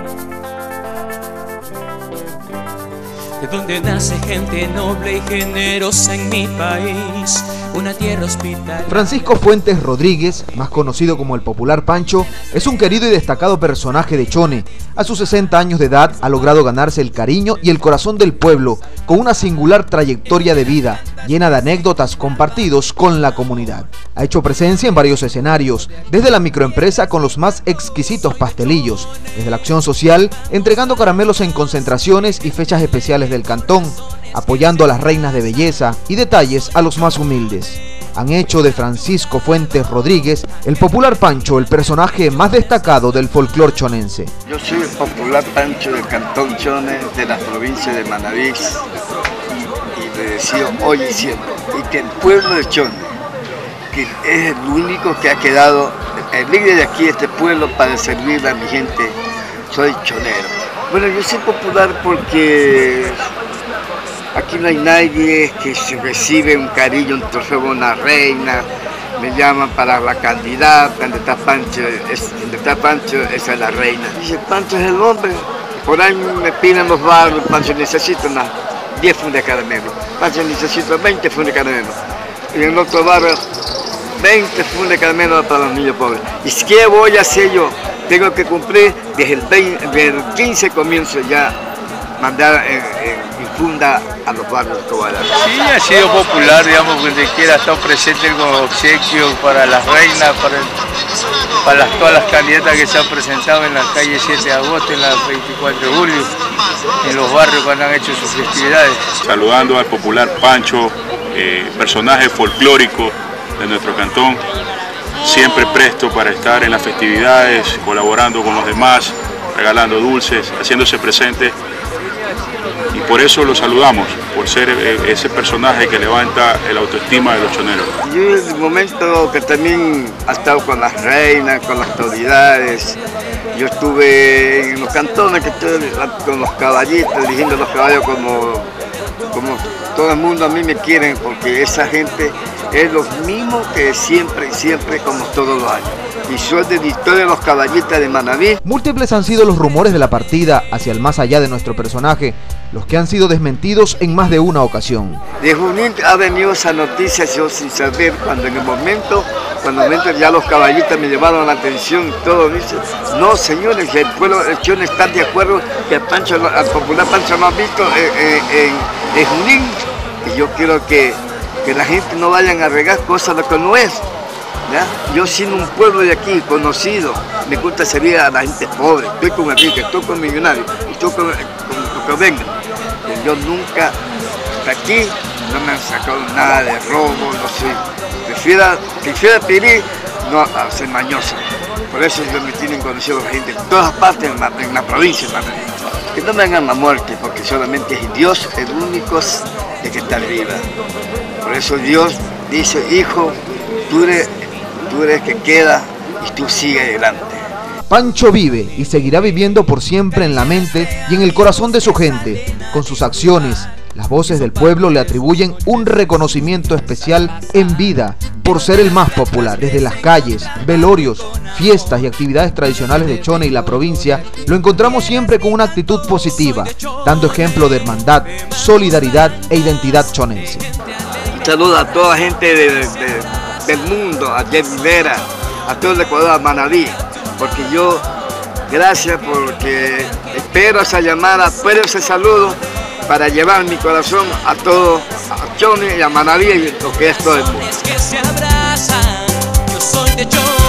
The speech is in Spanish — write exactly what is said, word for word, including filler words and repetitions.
De donde nace gente noble y generosa en mi país, una tierra hospitalaria. Francisco Fuentes Rodríguez, más conocido como el popular Pancho, es un querido y destacado personaje de Chone. A sus sesenta años de edad ha logrado ganarse el cariño y el corazón del pueblo, con una singular trayectoria de vida, llena de anécdotas compartidos con la comunidad. Ha hecho presencia en varios escenarios, desde la microempresa con los más exquisitos pastelillos, desde la acción social, entregando caramelos en concentraciones y fechas especiales del cantón, apoyando a las reinas de belleza y detalles a los más humildes. Han hecho de Francisco Fuentes Rodríguez el popular Pancho el personaje más destacado del folclore chonense. Yo soy el popular Pancho del cantón Chone, de la provincia de Manabí, y le deseo hoy y siempre, y que el pueblo de Chone, que es el único que ha quedado, el líder de aquí, este pueblo, para servirle a mi gente, soy chonero. Bueno, yo soy popular porque aquí no hay nadie que se recibe un cariño, un trofeo, una reina. Me llaman para la candidata, donde está Pancho, es, donde está Pancho, esa es la reina. Dice, Pancho es el hombre. Por ahí me piden los barrios, Pancho necesita unas diez fundas de caramelo. Pancho necesita veinte fundas de caramelo. Y en el otro barrio, veinte fundas de caramelo para los niños pobres. ¿Y qué voy a hacer yo? Tengo que cumplir desde el, veinte, desde el quince comienzo ya, mandar en, en funda a los barrios de Cobala. Sí, ha sido popular, digamos, donde quiera estar presente con obsequios para las reinas, para, el, para las, todas las candidatas que se han presentado en la calle siete de agosto, en la veinticuatro de julio, en los barrios cuando han hecho sus festividades. Saludando al popular Pancho, eh, personaje folclórico de nuestro cantón, siempre presto para estar en las festividades, colaborando con los demás, regalando dulces, haciéndose presente. Y por eso lo saludamos, por ser ese personaje que levanta el autoestima de los choneros. Yo en el momento que también he estado con las reinas, con las autoridades, yo estuve en los cantones, que estuve con los caballitos, dirigiendo los caballos como, como todo el mundo a mí me quieren, porque esa gente es lo mismo que siempre, siempre como todos los años. Y soy director de los caballistas de Manabí. Múltiples han sido los rumores de la partida hacia el más allá de nuestro personaje, los que han sido desmentidos en más de una ocasión. De Junín ha venido esa noticia yo sin saber, cuando en el momento, cuando ya los caballistas me llevaron la atención y todo, dice, no señores, el pueblo de Chone está de acuerdo que el, Pancho, el popular Pancho lo ha visto en, en, en Junín, y yo quiero que, que la gente no vayan a regar cosas lo que no es. ¿Ya? Yo siendo un pueblo de aquí, conocido, me gusta servir a la gente pobre, estoy con el rico, estoy con el millonario, estoy con, con lo que venga. Yo nunca, hasta aquí, no me han sacado nada de robo, no sé. Prefiero, prefiero pedir, no a ser mañoso. Por eso yo me tienen conocido la gente en todas partes, en la, en la provincia. Que no me hagan la muerte, porque solamente es Dios el único de que está arriba. Por eso Dios dice, hijo, tú eres, tú eres que queda y tú sigue adelante. Pancho vive y seguirá viviendo por siempre en la mente y en el corazón de su gente. Con sus acciones, las voces del pueblo le atribuyen un reconocimiento especial en vida por ser el más popular. Desde las calles, velorios, fiestas y actividades tradicionales de Chone y la provincia, lo encontramos siempre con una actitud positiva, dando ejemplo de hermandad, solidaridad e identidad chonense. Saludo a toda la gente de, de, del mundo, a Jeff Rivera, a todo el Ecuador, a Manabí, porque yo, gracias porque espero esa llamada, espero ese saludo para llevar mi corazón a todo, a Chone y a Manabí y lo que es todo el mundo. Que se abrazan, yo soy de Chone.